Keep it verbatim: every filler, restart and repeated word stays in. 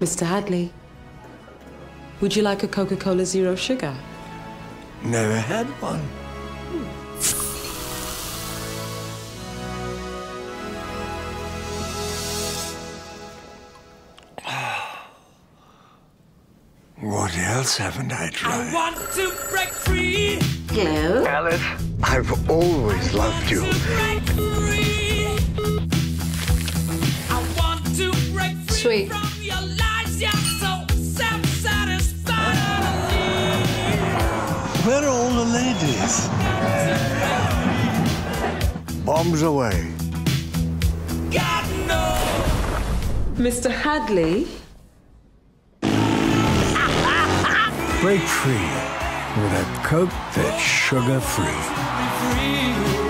Mister Hadley, would you like a Coca-Cola Zero Sugar? Never had one. What else haven't I tried? I want to break free. Hello? Alice, I've always loved you. Break free. I want to break free Sweet. from your lies. You're so self-satisfied. Where are all the ladies? Bombs away. God knows. Mister Hadley? Break free with a Coke that's sugar-free. Free.